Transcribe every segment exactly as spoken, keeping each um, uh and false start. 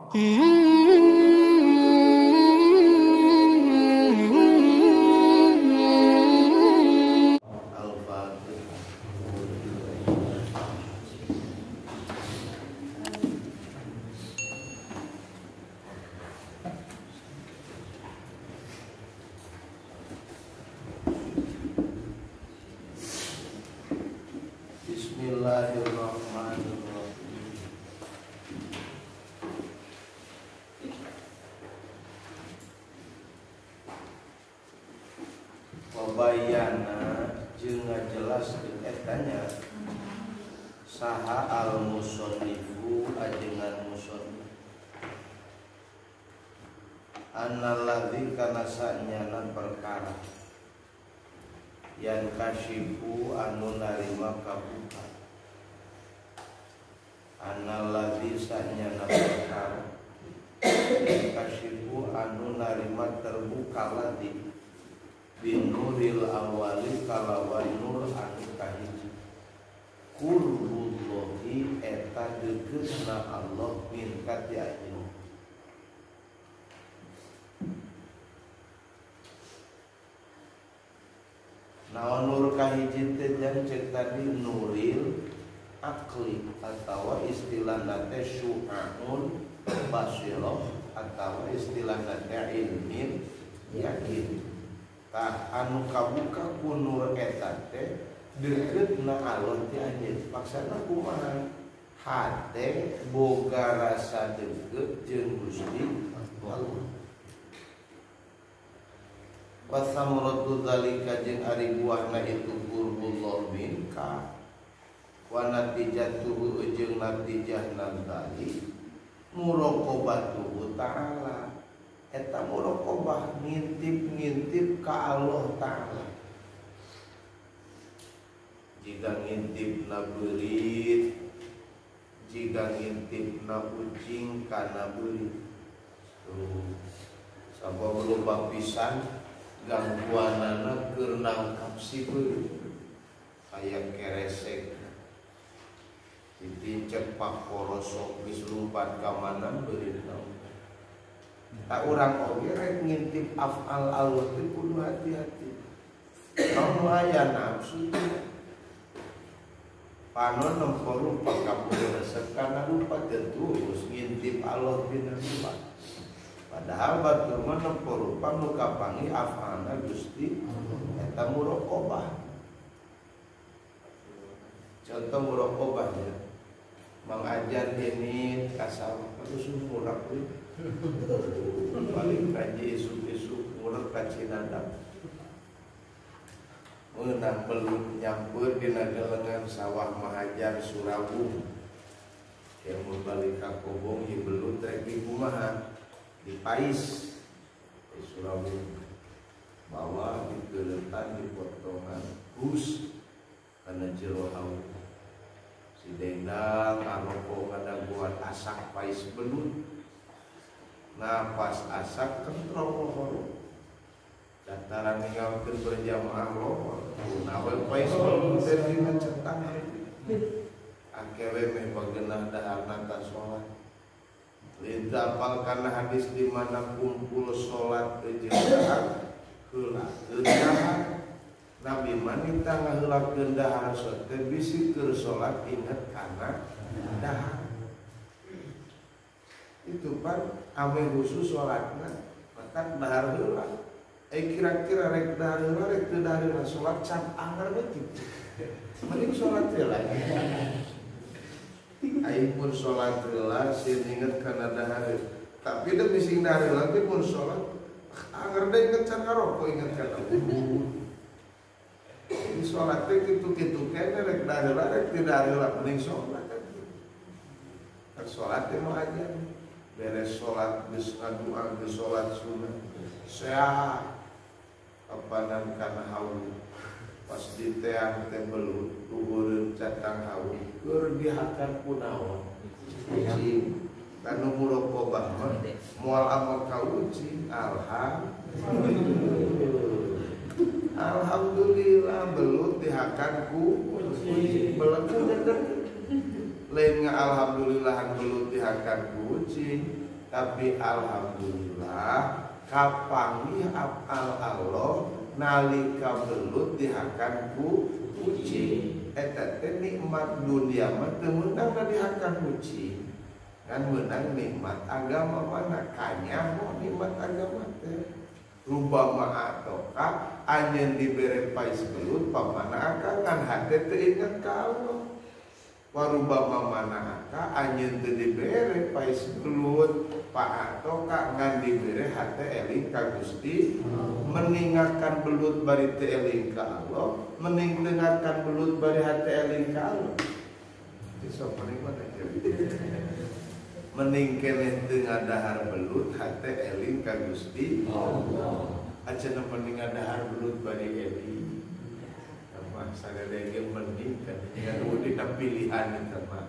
Bismillahirrahmanirrahim. Wabayana jeung ngajelaskeun etanya saha al-musannifu ajengan musannif annalladzi kana sanyana perkara yang kasyifu anu narima kabuka analladzi sanyana perkara yang kasyifu anu narima terbuka ladi binuril awali kalawan nur anu kahiji qurbullahi eta deukesna Allah min kati ayeuna. Naon nur kahiji teh jan cek tadi nuril akli atawa istilahna teh syu'aun basirah atawa istilahna teh ilmin yakin. Tah anu kabuka ku nur eta teh deuketna Allah ti anjeun. Maksudna kumaha? Hate boga rasa deukeut jeung Gusti Allah. Wasamratu dzalika jeung ari buahna itu qurbullah minka wa natijatuhu jeung natijahna tadi muraqabatuhu ta'ala eta muraqabah ngintip-ngintip ka Allah ta'ala. Jika ngintip na beurit jika ngintip na kucing kana beurit tuh sabab loba pisan gangguanana keur nangkap si beurit aya keresek ditincek pak porosok geus lumpat ka mana beurit naon. Tak urang oge rek ngintip afal Allah teh kudu hati-hati. Naon aya nafsu panon nempo rupa kabeh sekana rupa terus ngintip Allah dina rupa. Padahal batur mah nempo rupa nu kapangi afalna Gusti eta muraqabah. Contoh muraqabah ya. Mengajar ini kasawah terus murak we. Paling kaji isu-isu murak ka Cinadap. Meunang belut nyampeur dina galengan sawah mahajar Surabu. Yang balik ka Kobong ieu belut rek di kumaha? Di pais di Surabu. Bawa digeuletan dipotongan hus kana jero haus. Si dendang ngaroko kada buat asak pais belut. Nah pas asak kentrol lohor dataran ninggalkeun berjamaah lohor nawe pais belut teh dina cetak akewe meh bageunah daharna ta salat lintah apal kana hadis di mana kumpul salat teu dahar heula teu dahar Nabi manita ngaheulakeun dahar teh bisi keur salat inget kana dahar. Itu pan ame khusus salatna maka dahar heula. Eh kira-kira rek dahar heula rek teu dahar heula salat can anggar beuti. Mending salat heula. Aing pun salat heula sieun inget kana dahar. Tapi da bisi dahar heula teh pun salat anggar deui inget can ngaroko inget kana. Ini sholat teh kitu-kitu kene rek dahar heula rek teu dahar heula mending sholat. Kan sholat teh mah aja beres sholat geus ngadua geus sholat sunat sehat kapanan kana haul pas diteang teh belut luhureun catang haul keur dihakan kunaon ucing kanu muraqabah mah moal amal ka ucing alhamdulillah. Alhamdulillah belut dihakan ku ucing belut lain nga alhamdulillahan belut dihakan ku ucing Tapi alhamdulillah kapangi afal Allah nalika belut dihakan ku kucing. Eta teh nikmat dunia mah teu meunang dihakan kucing. Kan meunang nikmat agama mana kanya mau nikmat agama teh. Rubama atoka anjeun dibere pais belut pamana aka kan hate teu inget ka Allah. Warubama mana aka anjeun teu dibere pais belut pa atoka ngan dibere hate eling ka Gusti. Meninggalkan belut bari teu eling ka Allah, meninggalkan belut bari hate eling ka Allah. Bisa paling mana mending keneh teu ngadahar belut hate eling ka Gusti Allah. Acan mending ngadahar belut bari eling. Apa sadaya ge mending kan anu dina pilihan eta mah.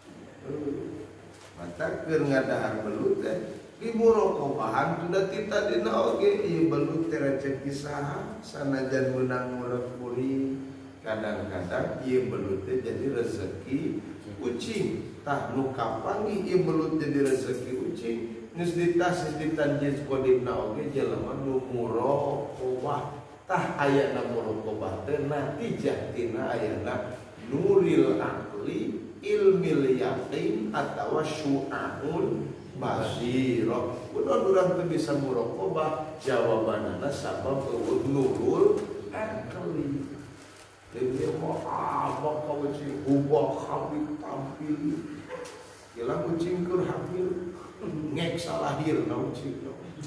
Mata keur ngadahar belut teh di murokobahan sudah kita dina oge ieu belut teh rezeki saha sanajan meunang murah kuring. Kadang-kadang ieu belut teh jadi rezeki kucing. Tah nu kapangi ieu belut jadi rezeki kucing geus ditas ditanjis kodina oge jelema nu muraqabah. Tah ayana muraqabah teh natijah tina ayana nuril aqli ilmil yaqin atawa syu'aul basira. Kunaon urang teu bisa muraqabah jawabanana sabab eueuh nurul aqli. Jadi mau apa kau kucing ubah habis tampil, hilang kucing kur hamil, ngek salah hir na kucing.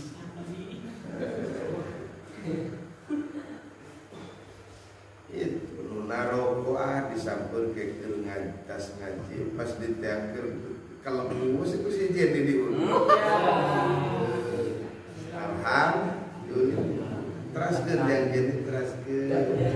Itu narokoah disampur ke kerengan tas ngaji pas diteangker kalau mengus itu si jadi diurut. Alhamdulillah. Teraskeun yang jadi teraskeun.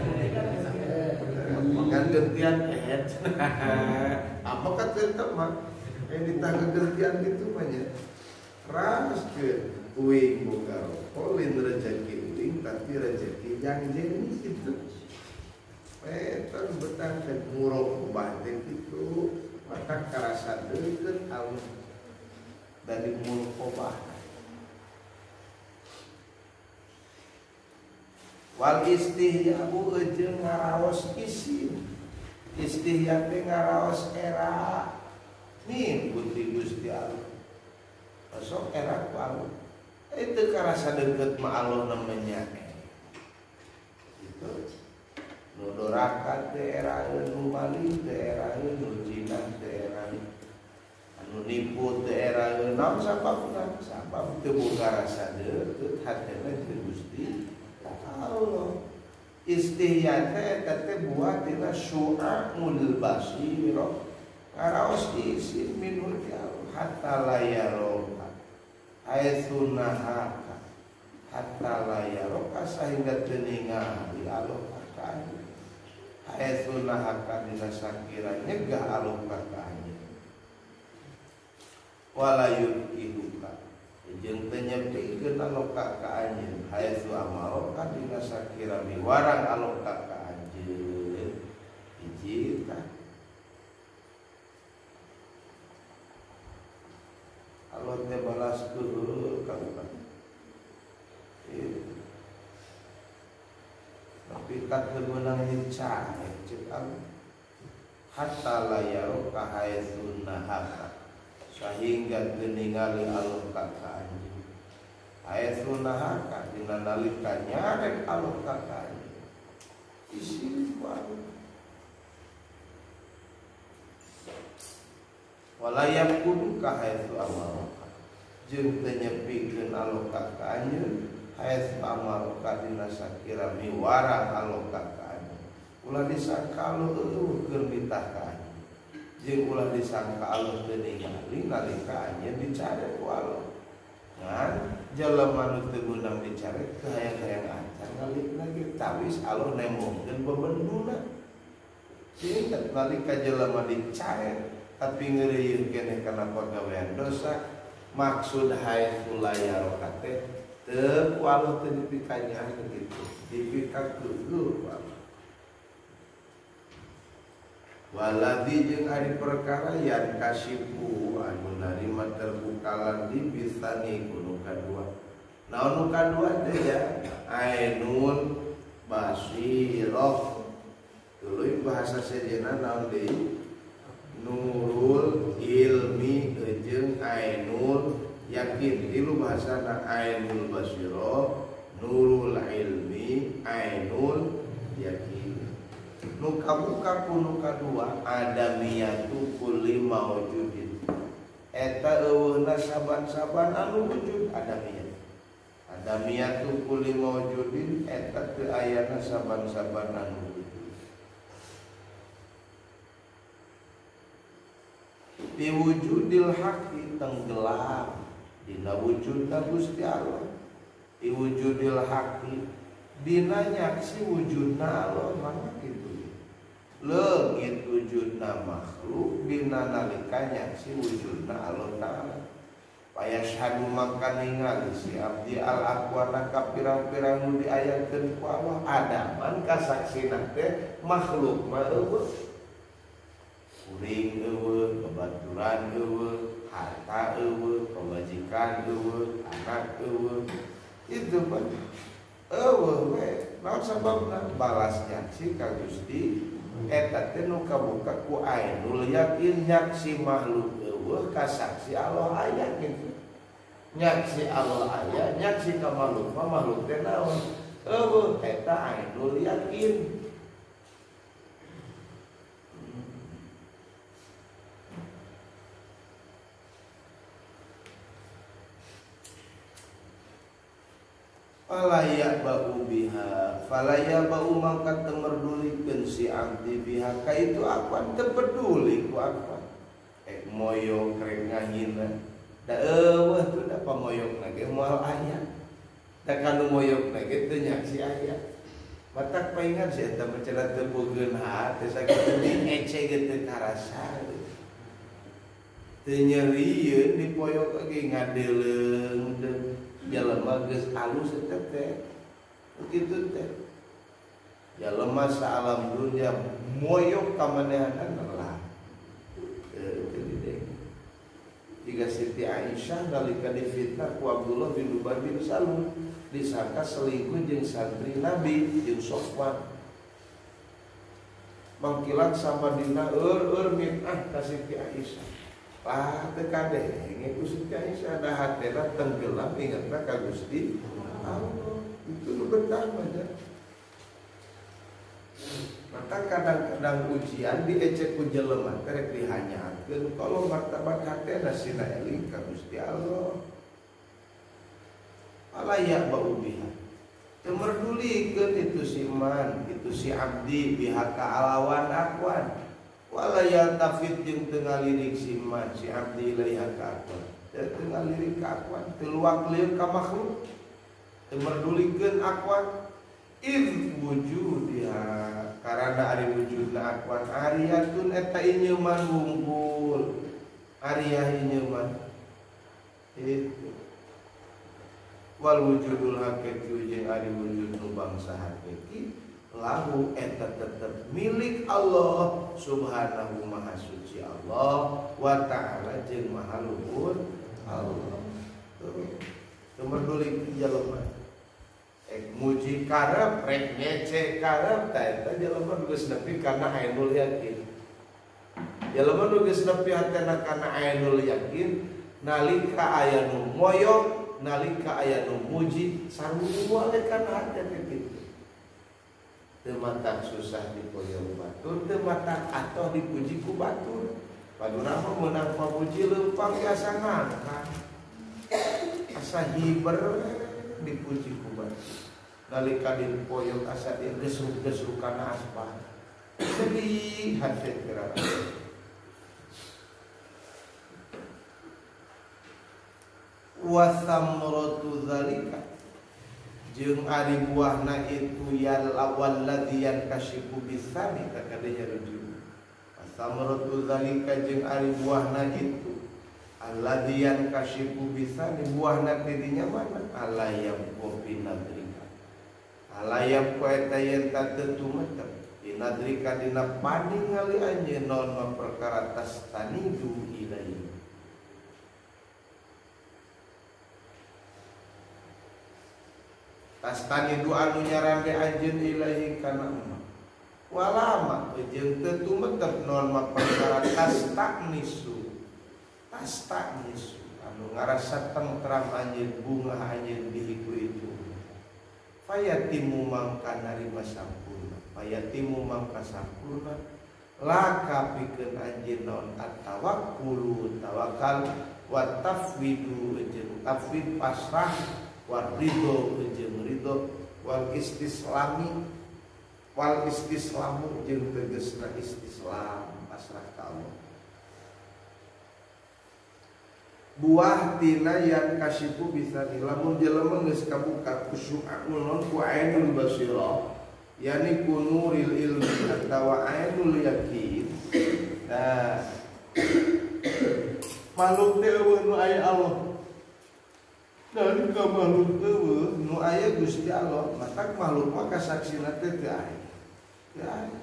Kan gantian ehet. Apa kata tetap mah yang ditangga gantian gitu banyak. Ras ke uing boga polin rezeki uing tapi rezeki yang jenis itu. Petan betang ke murok batin itu maka karasa deukeut Allah dari murokobah. Wal istihyabu jeung ngaraos isim. Istihya teh ngaraos era. Nih Gusti Gusti Allah. Sok era ku Allah. Itu karasa deukeut ma Allah namanya. Itu nu doraka teh era nu maling teh era nu zina teh era anu nipu teh era naon sababna? Sabab teu boga rasa deukeut hatena jeung Gusti Allah. Istihya teh teh buat dina syu'aul basira. Ngaraos isim minul hatta layaroka. Haitsu nahaka. Hatta layaroka sehingga teu ningali Allah ka. Haitsu nahaka dina sakira nyegah Allah ka. Wala yukiduka. Jeung teu nyepikeun aloka ka anjeun haitsu amaroka dina sakira miwarang aloka ka anjeun hiji tah Allah teh balas keul ka urang tapi kat teu meunang dicari ceuk Allah hatta layaroka haitsu nahaka sehingga teu ningali Allah ka anjeun. Haitsu nahaka dina nalika nyarek Allah ka anjeun. Isi Allah. Walayam kudu ka haitsu amaraka. Jeung teu nyepikeun Allah ka anjeun, haitsu amaraka dina sakira miwarang Allah ka anjeun. Ulah disangka Allah eueuh keur mitah ka anjeun. Jeung ulah disangka Allah teu ningali nalika anjeun dicare ku Allah. Ngan jelema nu teu meunang dicare teu hayang-hayang acan ngalik lagi tawis Allah nemokeun bebenduna. Singkat nalika jelema dicare tapi ngeureuyeuh keneh kana pagawean dosa maksud haitsu layaroka teh teu ku Allah teu dipikanyaan kitu dipikakeun ku Allah. Waladhi jeung ari perkara yan kasifu anu narima terbukalan di bisani nu kadua. Naon nu kadua teh ya ainun basirah. Tuluy bahasa sejenna naon deui? Nurul ilmi jeung ainul yakin. Tilu bahasana ainul basirah, nurul ilmi, ainul yakin. Nu kabuka nu kadua adamiyatu kulli maujudin. Eta eueuna saban-saban anu wujud adamiyah. Adamiyatu kulli maujudin eta teu ayana saban-saban anu wujud. Di wujudil haqi tenggelam dina wujudna Gusti Allah. Di wujudil haqi dina nyaksi wujudna Allah mah kitu. Leungit wujudna makhluk dina nalika nyaksi wujudna Allah Ta'ala. Payashhadu maka ningali si abdi al aqwana ka pirang-pirang nu diayakeun ku Allah adaman kasaksina teh makhluk mah eueuh. Kuring eueuh, babaturan eueuh, harta eueuh, pamajikan eueuh, anak eueuh. Itu mah eueuh we. Naon sababna? Balas nyaksi ka Gusti eta teh nu kabuka ku ainul yakin nyaksi makhluk eueuh kasaksi Allah aya gitu. Nyaksi Allah aya, nyaksi ka makhluk mah makhluk teh naon? Eueuh eta ainul yakin. Falaya ba'u biha falaya ba'u mangkat temerdulikeun si abdi biha ka itu apa teu peduli ku apa ek moyok rek ngahina da eueuh teu da pamoyokna ge moal aya da kanu moyokna ge teu nyaksi aya matak paingan si eta mencela teu beugeun hate sakitu ece ge teu karasa teu nyerieun dipoyok ge ngadeleung deung jalema geus alus eta teh kitu teh jalema sa alam dunya moyok ka manehanna lah teu gede tiga Siti Aisyah nalika difitnah ku Abdullah bin Ubay bin Salul disangka selingkuh jeung santri Nabi jeung Sofwan mangkilan sama dina eur-eur mitah ka Siti Aisyah lah teu kadeh engke ku Siti Aisyah da hatena tenggelam ingetna ka Gusti Allah. Itu nu betah aja. Maka kadang-kadang ujian diecek ku jelema teh rek dihanyakeun kalau martabat hatena sina eling ka Gusti Allah. Alaya ba'u biha. Teu merdulikeun itu si iman, itu si abdi biha ka alawan akwan. Wala yaltafit jeung teu ngalirik si man si abdi ilaiha ka akwan teu ngalirik ka akwan teu luak lieur ka makhluk teu merdulikeun akwan id wujudiha karana ari wujudna akwan ariyatun eta inyeuman wungkul ariyah inyeuman itu wal wujudul haqiqi jeung ari wujud nu bangsa haqiqi lahu eta tetep milik Allah subhanahu maha suci Allah wa ta'ala jeung maha luhur Allah. Nomor dulik jalema ek muji karep rek ngece karep ta eta jalema geus nepi kana ainul yakin. Jalema nu geus nepi hatena kana ainul yakin nalika aya nu moyok nalika aya nu muji sareng moal kana hate kitu. Teu matak susah dipoyong batur, teu matak atoh dipuji ku batur. Paduna mah meunang pamuji leumpang biasa ngangkat. Asa hiber dipuji ku batur. Nalika dipoyong asa dia gesruk-gesruk kana aspal. Sedih hati kira. Wa samratu zalika jeung ari buahna itu yal lawal ladiyan kasyifu bisani takadenya rujuk asamratu zalika jeung ari buahna itu alladiyan kasyifu bisani buahna tidinya mana alayam kopi nadrika alayam ko eta yen ta teu tumetep binadrika dina paningali anjeun naon ma perkara tastanidu ilaihi tastanidu anu nyarande anjeun ilaihi kana emak walama jeung teu tumetep naon ma perkara tastanisu tastanisu anu ngarasa tentram anjeun bunga anjeun dihiku itu fayatimu mangka narima sampurna fayatimu mangka sampurna laka pikeun anjeun naon at-tawakkulu tawakal wa tafwidu jeung tafwid pasrah wa ridho jeung ridho wal istislami wal istislamu jeung tegasna istislam pasrah ka Allah buah tina yang kasipu bisa lamun jelema geus kabuka kusyu'ul non ku ainul basirah yani kunuril ilmi atawa ainul yakin nah makhluk teh eueuh nu aya Allah dan ka makhluk eueuh nu aya Gusti Allah matak makhluk mah kasaksina teh teu aya teu aya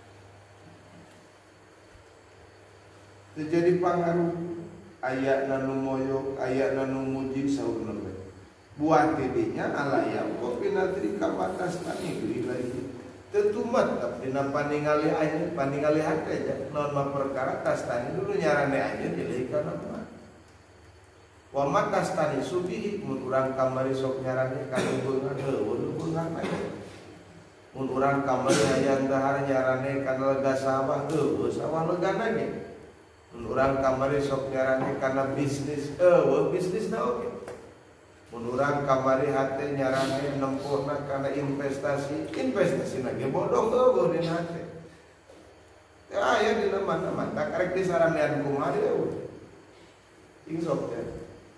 teu jadi pangaruh aya nanu moyok, aya nanu muji saurna bae. Buah tidinya alayam kok pinatri ka batas tani ilahi. Teu tumetep dina paningali anjeun, paningali hate aja. Naon mah perkara tas tani dulu nyarane anjeun ilahi kana mah. Wa man tas tani subihi mun urang kamari sok nyarane kana beungan heueuh beungan aja. Mun urang kamari hayang dahar nyarane kana lega sawah heueuh sawah legana ge. Mun urang kamari sok nyarane kana bisnis eueuh bisnisna oge mun urang kamari hate nyarane nempuhna kana investasi investasina ge bodong eueuh dina hate teh aya dina mana-mana tak arek disaranean kumaha deui eueuh ing sok teh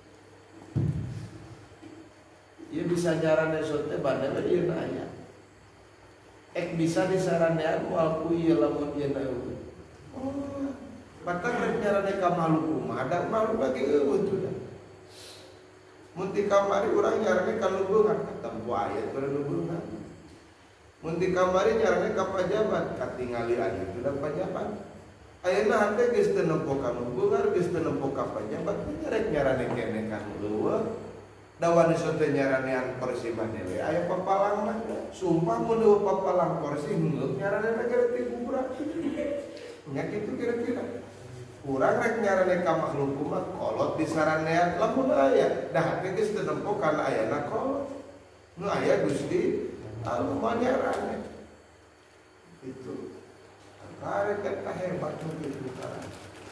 ieu bisa nyarane sok teh bandel ieu na aya ek bisa disaranean moal ku ieu lamun ieu na eueuh oh batang rek nyarane ka makhluk mah ada makhluk bagi eueuh teh mun ti kamari urang nyarane ka lubeungan katempo aya teu lubeungan mun ti kamari nyarane ka pajabat katingali aya teu da pajabat ayeuna hate geus teu nempo ka lubeungan geus teu nempo ka pajabat rek nyarane keneh ka leuweung dawan ieu teh nyaranean kursi mane we aya papalang mah sumpah mun eueuh papalang kursi heuh nyarane gara ti burak nya kitu kira-kira urang rek nyarane ka makhluk mah kolot disaranean lamun aya dah teh geus teu nempo kana ayana kolot nu aya Gusti Allah mah nyarane itu karek eta hebat nu kitu kan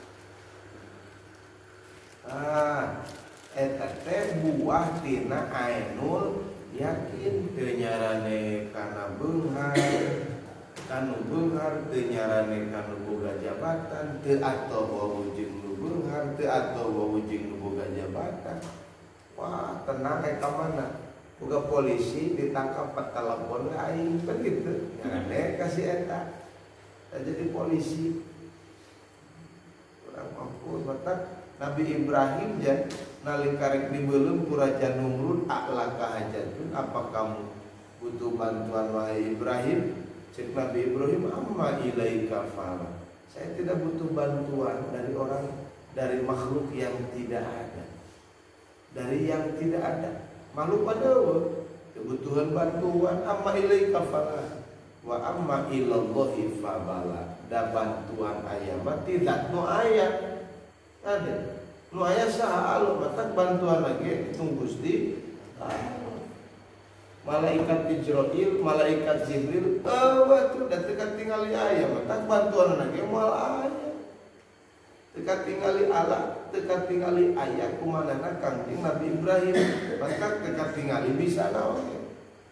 ah eta teh buah tina ainul yakin teu nyarane kana beunghar kanu beunghar teu nyarane kanu boga jabatan teu atoh wawujing nu beunghar teu atoh wawujing nu boga jabatan wah tenang kayak kamana boga polisi ditangkap pat telepon aing kan gitu nyarane kasih eta jadi polisi urang mampu batak Nabi Ibrahim jan nalika rek dibeulem ku Raja Numrud aklaka hajatun apa kamu butuh bantuan wahai Ibrahim. Cek Nabi Ibrahim amma ilaika fala. Saya tidak butuh bantuan dari orang dari makhluk yang tidak ada. Dari yang tidak ada. Makhluk pada kebutuhan bantuan amma ilaika fala wa amma ilallahi fabala. Da bantuan aya mah tidak nu aya. Ada. Nu aya saha Allah matak bantuan lagi tunggu Gusti. Malaikat Jibril, malaikat Jibril, eueuh tuh da teu katingali aya mah tak bantuan lagi moal aya. Teu katingali Allah, teu katingali aya kumanana Kangjeng Nabi Ibrahim, maka teu katingali bisa naon.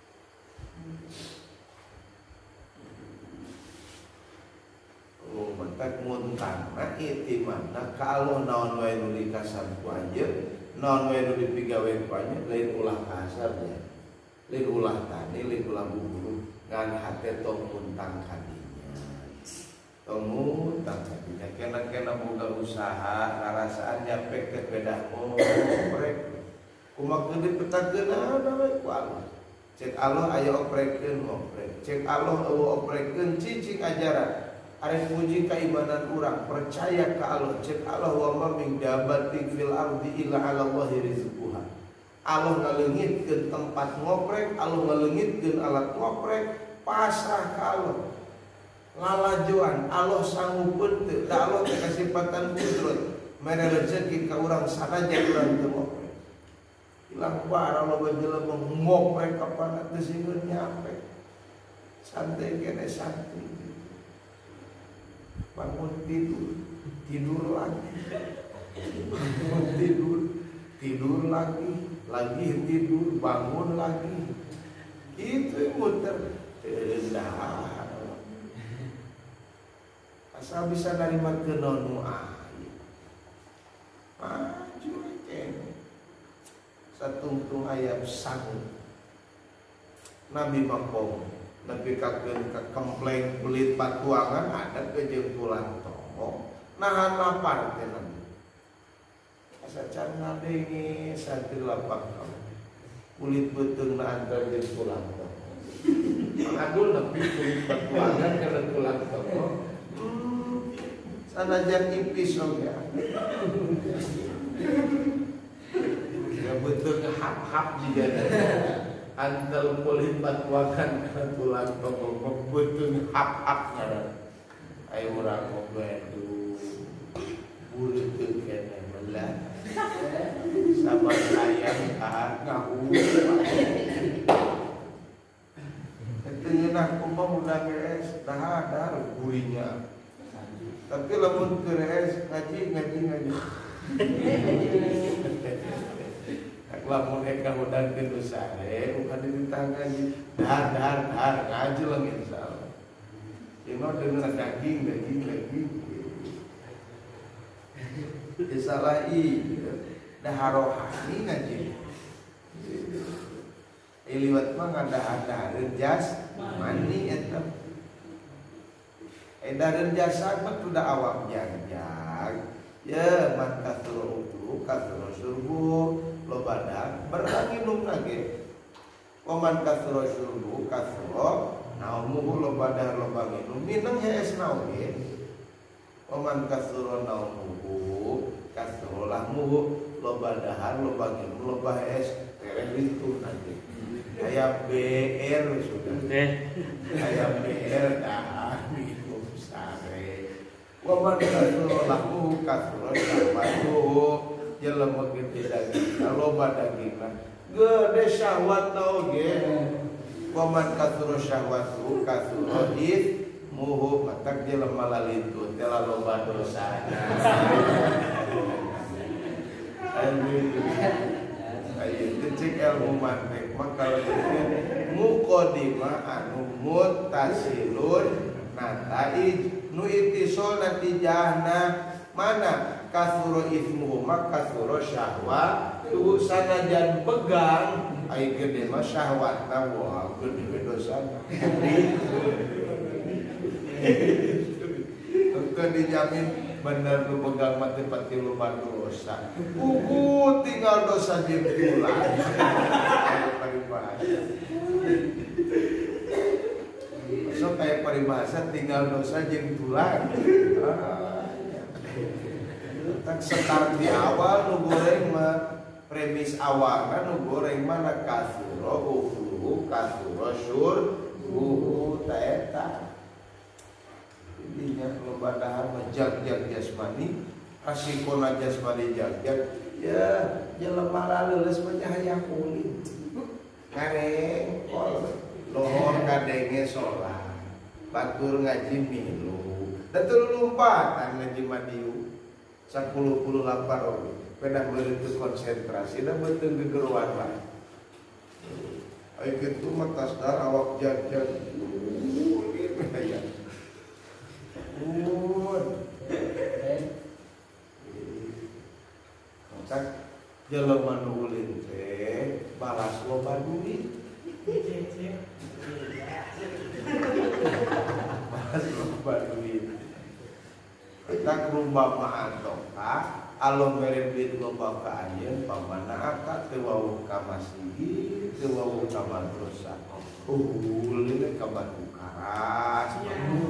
Oh, matak muntangna itimana ka Allah naon wae nu dikasan ku anjeun, naon wae nu dipigawe ku anjeun lain ulah kasar ya. Lain ulah tani, lain ulah buburu ngan hate tong muntang kadinya tong muntang kadinya kena-kena boga usaha ngarasaan nyapek ke pedah oh mereka kumak gede petageuna we ku Allah Cek Allah aya oprekeun ngoprek. Cek Allah eueuh oprekeun cicing ajaran. Arek puji keimanan urang, percaya ke Allah. Cek Allah wa ma min dabbatin fil ardi illa 'ala Allahi rizquha. Allah ngaleungitkeun tempat ngoprek, Allah ngaleungitkeun alat ngoprek, pasrah ke Allah. Lalajoan Allah sanggupeun teu, da Allah teh kasipatan kudrat. Mere rezeki ka urang sanajan urang teu ngoprek. Hilang bara loba jelema ngoprek kapana teu sieun nyampe. Santai kene santai. Bangun tidur, tidur lagi, bangun tidur, tidur lagi, lagi tidur, bangun lagi, itu muter, rendah. Asal bisa nerima kenonu air, maju kene, satungtung ayam sanggup, Nabi Mampong. Tapi kakeun ke kempleng kulit patuangan ada ke jeung tulang tonggo nahan lapar teh nabi. Asa can ngadenge sateu lapak kulit beuteungna antar jeung tulang tonggo. Mangadul nepi kulit patuangan kana tulang tonggo. Hmm, sanajan ipis oge. Ya beuteung hap-hap jiga. Antal kulit patuakan kana tulang tonggo beuteung hap-hap ngaran. Aya urang ngobedu bureuteuh kene meula. Sabar ayam ka ngahu. Keteungeunah kumaha udah geus dahar gurinya. Tapi lamun teu geus ngaji ngaji ngaji. Lamun eka udangkeun nu sare bukan ditangga dahar dahar dahar ngaji lang insyaallah. Dino deungeun daging daging daging. Disalahi dahar rohani ngaji. Liwat mah ngadahareun jas mani eta. Edareun jasa mah tuh da awak jagjag. Ya man kasro utu kasro surbu lobadan beranginum lagi. Waman kasro surbu kasro naumuhu lobadan loba nginum minang hees nauge. Waman kasro naumuhu kasro lahmuhu lobadahan loba nginum loba hees tereh itu nanti. Aya B R sudah. Aya B R dah minum sare. Waman kasro lahmuhu kasro lahmuhu jelema gede daging loba dagingna gede syahwat oge. Waman kasro syahwatu kasro id muhu matak jelema lalitu tela loba dosana. Ayo cek ilmu mantek maka muqaddimah anu muttasilun nataij nu ittisal natijahna mana kasuro ismuhu mak kasuro syahwat tuh sanajan pegang ai gede mah syahwatna wah gede dosana. Teu dijamin bener nu pegang mati pati loba dosa. Kuku tinggal dosa jeung tulang. Aya paribahasa. Sok aya paribahasa tinggal dosa jeung tulang. Tak sekar di awal nu goreng mah premis awalna nu goreng mana kasuro ukuru kasuro syur buhu taeta. Intinya loba dahar menjagjag jasmani asikona jasmani jagjag ya jelema laleus mah cahaya kulit kareng kol lohor kadenge salat batur ngaji milu da teu lumpatan ngaji madiu sepuluh puluh lapar oge peda beureuh konsentrasi da beuteung gegeruan lah ai kitu mah tasdar awak jagjag kulit aya cak jelema nu ulin teh balas loba duit. Balas loba duit. Kita rumbah mah antongka alo mere duit loba ka anjeun pamana akad teu wawuh ka masjid, teu wawuh ka madrasah. Uhul ini ka batu karas.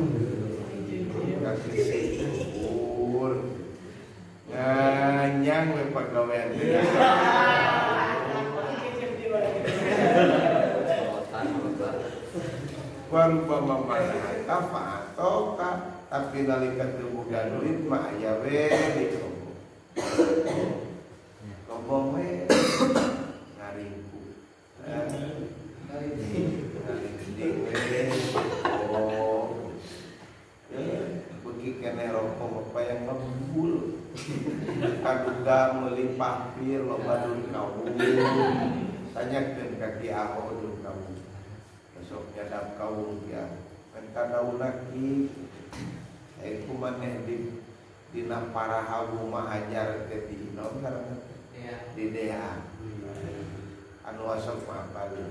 Ka seukur. Nganyang we pagawean teh. Warubama mana kafa atoka tapi nalika teu boga duit mah aya we di kobo. Kobo we ngaringku. Ngaringku oh. Ya, beki kene rokok apa yang ngebul. Kaduga meuli pahpir loba duit kaum. Tanyakeun ka Ki Aho duit kaum. Besok nyadap kaum ya. Kan kadauna ki eh kumaneh di dina paraha rumah hajar teh di naon karena di D A anu asal apa lu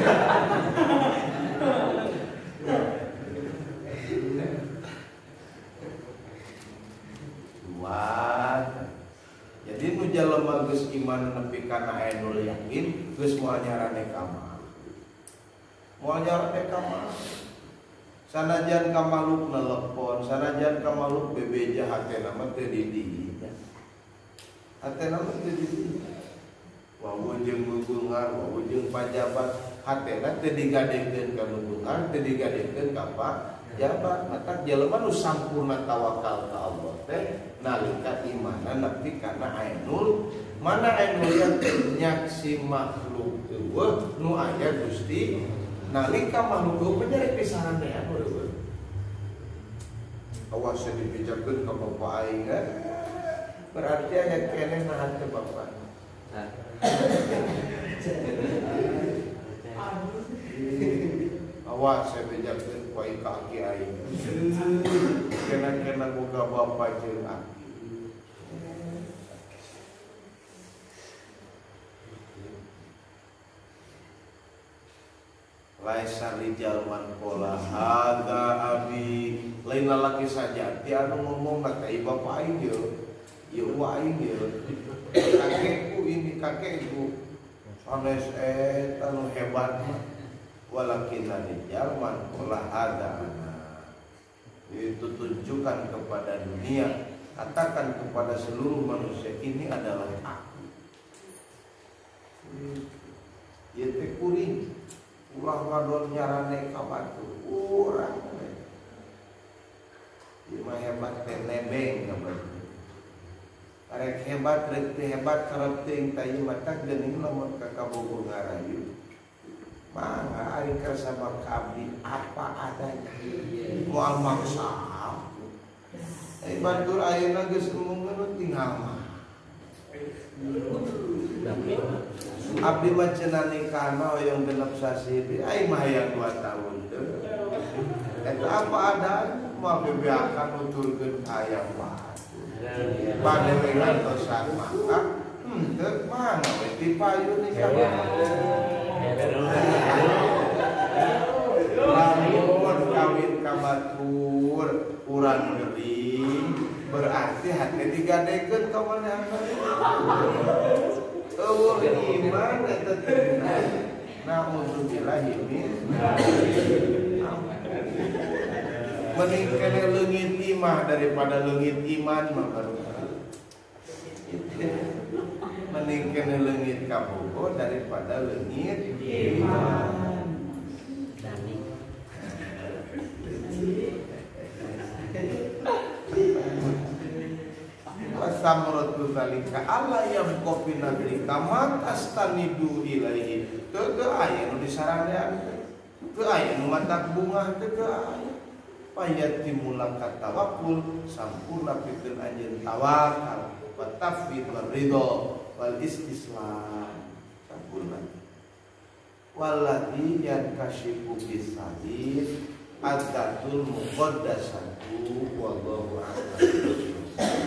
buat jadi nu jalema geus iman nepi kana ainul yakin geus moal nyarane kamal moal nyarane kamal sanajan ka makhluk nelepon sanajan ka makhluk bebeja hatena mah teu di dinya hatena mah teu di dinya wawu jeung gugurungan wawu jeung pajabat hatena teu digadengkeun ka gugurungan teu digadengkeun ka pajabat mata jelema nu sampurna tawakal ka Allah teh nalika imanna nepi kana ainul mana ainul yang nyaksi makhluk teu nu aya Gusti nalika makhluk penyari pisahan teh anu eueuh awas dipijakeun ka bapak aing berarti aya keneh nahan ke bapak awas saya pijakeun ku aing ka aki aing kena-kena boga bapak jeung aki laisa rijal man qala hadza abi lain lalaki saja ti anu ngomong kata ibu bapak aing ye ye wa aing ye kakekku ini kakekku sanes eta anu hebat walakin rijal man qala hadza itu tunjukkan kepada dunia katakan kepada seluruh manusia ini adalah aku ye teh kuring ulah ngadon nyarane ka batu urang ieu mah hebat teh nebeng ka batu arek hebat rek teh hebat karep teuing tah ieu mah tak geuning lamun ka Kabogo ngarayu mangga ari kersa ka abdi apa adanya moal maksa ai batur ayeuna geus mung tinggal mah abdi mah cenah nikah mah yang genep sasi ai mah hayang dua tahun teh eta apa ada mah bebeakan nuturkeun hayang batu bade we ngantosan maka henteu mana we ti payu nikah lamun kawin ka batur urang geuring berarti hati digadekeun ka manehna eueuh iman eta teh naudzubillahi min mending kene leungit imah daripada leungit iman mah baru mending kene leungit Kabogo daripada leungit iman wasamratu zalika alla yang kopi nagri kama astanidu ilaihi teu aya nu disaranean teu aya nu matak bunga teu aya payatimulang tawakkul sampurna pikeun anjeun tawakal wa tafwid wal ridha wal istislam sampurna walladzi yankashifu bisadid adatul muqaddasatu wallahu a'lam.